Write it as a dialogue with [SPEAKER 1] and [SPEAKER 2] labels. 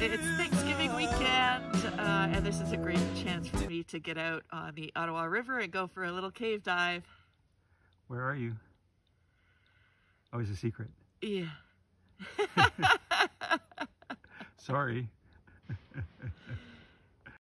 [SPEAKER 1] It's Thanksgiving weekend, and this is a great chance for me to get out on the Ottawa River and go for a little cave dive.
[SPEAKER 2] Where are you? Oh, it's a secret.
[SPEAKER 1] Yeah.
[SPEAKER 2] Sorry.